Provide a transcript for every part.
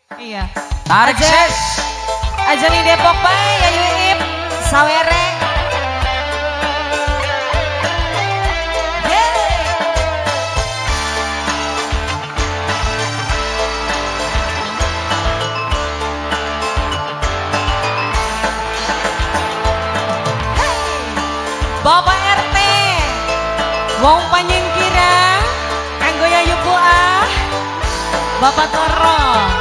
Iya. Tarik ses. Aja nih Depok bae ya Yuip. Sawere. Bapak RT wong panyingkira kanggo yayu ah Bapak Toro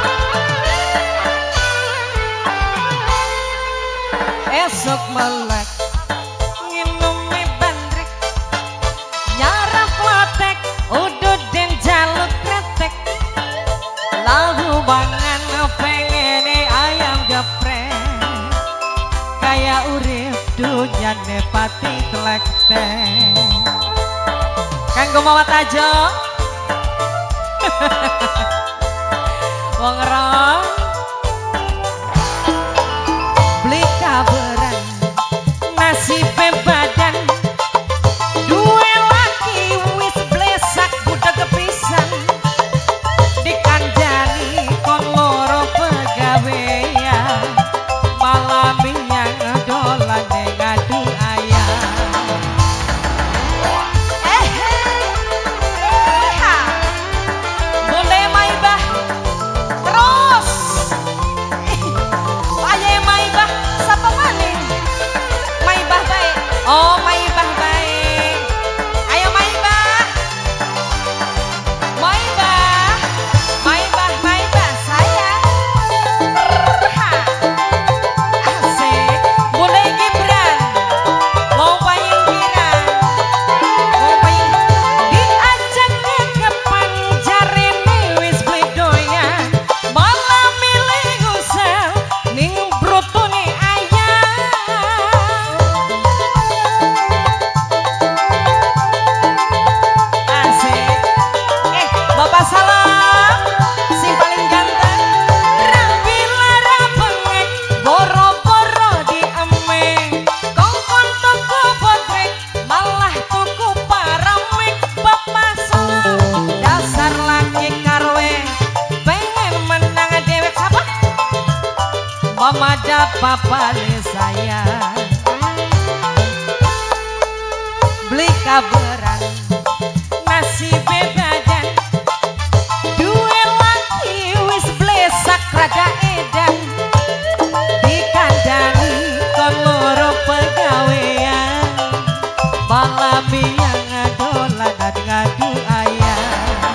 esok melek nginumi bandrek nyarap lotek udud dan jaluk kretek lagu bangan pengen ayam geprek kaya urip dunya nepati klektek kanggo mawat aja wong rong beli kaberan nasibe badan duwe laki wis blesak budak kepisan dikandani kon loro pegawean malam yang dolan ngadu ayam boleh maibah terus ayah maibah siapa maning maibah baik oh maibah baik ayo maibah maibah maibah maibah sayang asik boleh Gibran mau payingkiran mau paying diajak ke panjarene wis bledoyan malah milih gusel ning brutune ayam asik Bapak salam sing paling ganteng rapi lara bengek boro-boro diemeng kongkon tuku botrek malah tuku paramik Bapak salam dasar laki karwe pengen menang dewek siapa Mama papa saya beli kaberan nasi bebadan duwe laki wis blesak rada edan dikandani kon loro pegawean malam yang dolan dan ngadu ayam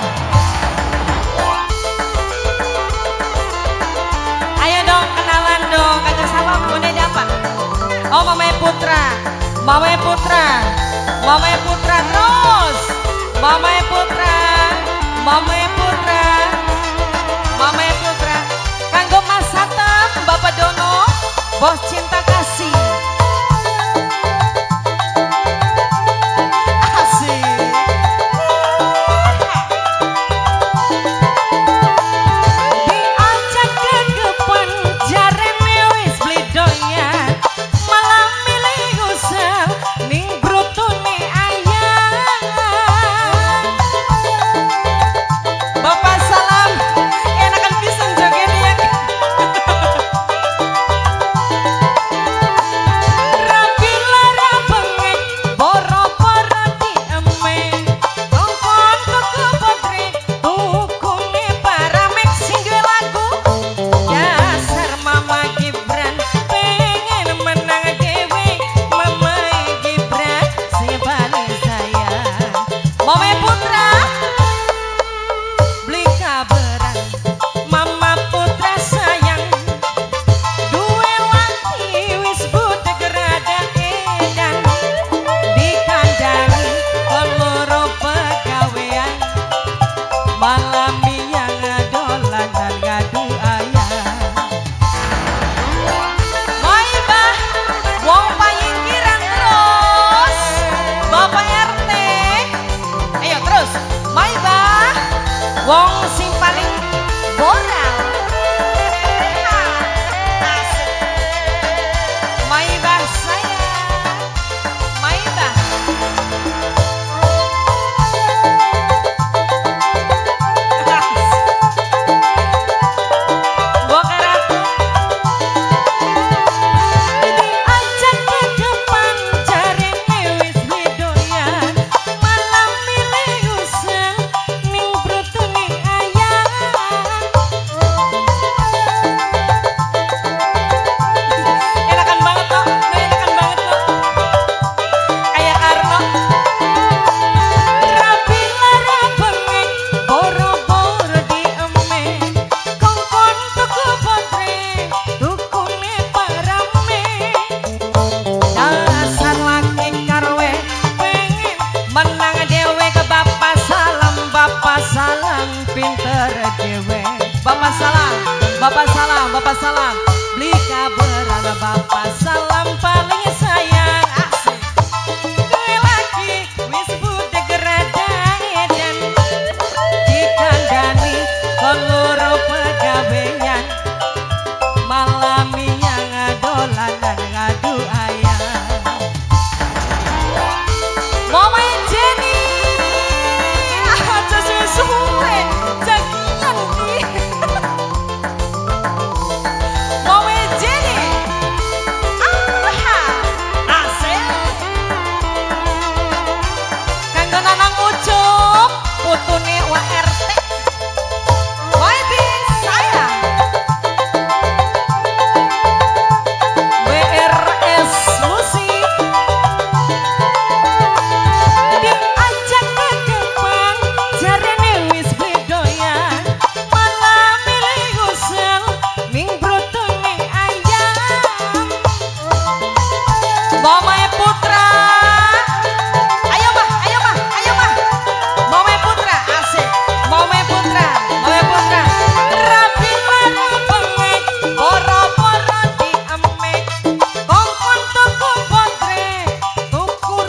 ayo dong kenalan dong kagak sama bunda apa oh Mama Putra Mama Putra Mama Putra terus Mama Putra Mama Putra Mama Putra kanggo Mas Satem Bapak Dono bos cinta kasih asik diajak ke panjarene wis bledoyan malah milih gusel ning brutune ayam Bapak salam enakan pisan joget ya rapi lara bengek boro-boro diemeng kongkon tuku botrek tukune paramek sing duwe lagu dasar Mama Gibran pengen menang dewe Mama Gibran si balik saya Mama Putra beli kaberan Mama Putra sayang duwe laki wis budak rada edan dikandani kon loro pegawean malam yang dolan dan ngadu ayam maibah wong payingkiran terus Bapak RT ayo terus maibah wong sing paling boral asik maibah saya maibah pinter dewe. Bapak salam, bapak salam, bapak salam. Beli kabaran bapak salam paling sayang. Asik. Gue lagi wis budek rada edan. Dikandani koloro pegawean. Malam yang dolanan ngadu ayam. Mama Jenny, aja suwe jagian ki. Mama Jenny, asik. Kanggo Nanang Ucup, putune WRT. Wadi sayang. BRS musik. Diajak ke Jepang, jarene wis bedoyan. Malah milih gusel, ning brutune ayam. Mamae Putra. Ayo mah, ayo mah, ayo mah. Mamae Putra, asik. Mamae Putra, Mamae Putra. Rapi lara bengek, poro-poro diemek. Kongkon tuku potre, tukur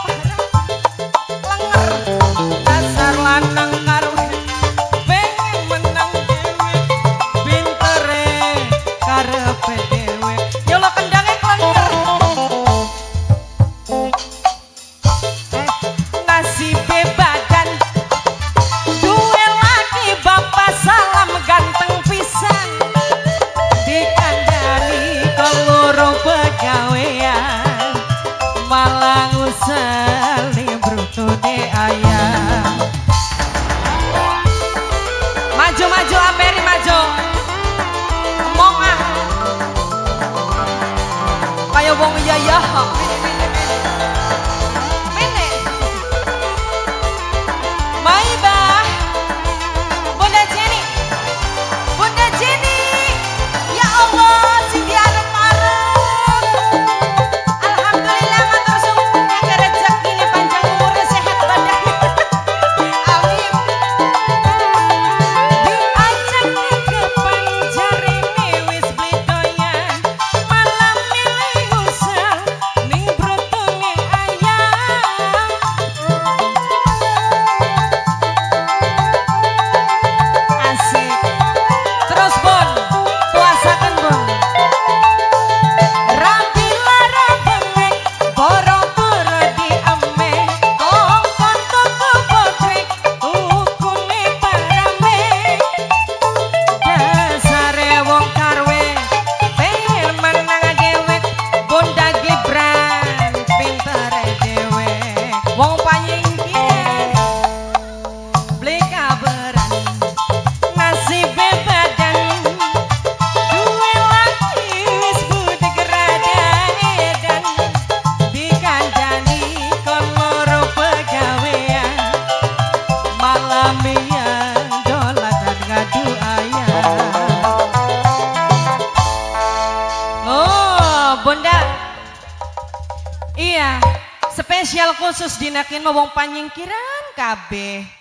parah lenger. Dasar lanang karuwe, pengen menang dewe. Pintere karepe dewe. Yo lo kendangnya klenger. Nasibe badan duwe lagi bapak salam ganteng pisan. Dikandani keloro pegawean. Malah nguseli brutune ayam. Maju maju Ameri maju. Emong ah. Kayak wong iya. Mene. Maibah. Bunda Jenny. Bunda Jenny. Ya Allah, sing diarep-arep. Alhamdulillah matur suwun yang rezekine panjang umurnya sehat badannya. Amin. Diajak ke Panjarene wis bledoyan. Malam milih usah ning brutune ayam. Asik. Terus Bon, puasakan Bon. Rapi lara bengek, poro-poro diemek. Kongkon tuku potre, tukune parame. Dasare wong karwe, pengen menang dewek. Bunda Gibran, pintere dewek. Wong panyingkiran, beli kabaran. Nasibe badan duwe lagi wis budek rada edan. Dikandani koloro pegawean. Malam yang dolatan ngadu ayam. Oh Bunda. Iya, spesial khusus dinakin wong panyingkiran kabeh.